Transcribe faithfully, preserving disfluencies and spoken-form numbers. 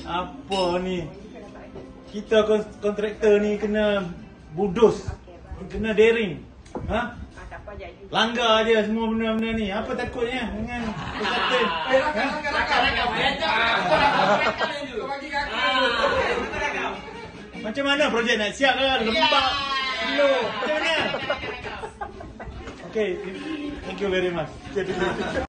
Apa ni? Kita kontraktor ni kena budos. Kena daring. Ha? Langgar je semua benda-benda ni. Apa takutnya dengan kontractor? Eh, rakan, rakan, rakan. Macam mana projek nak siap kan? Lembab. Slow. Macam mana? Okay, thank you very much.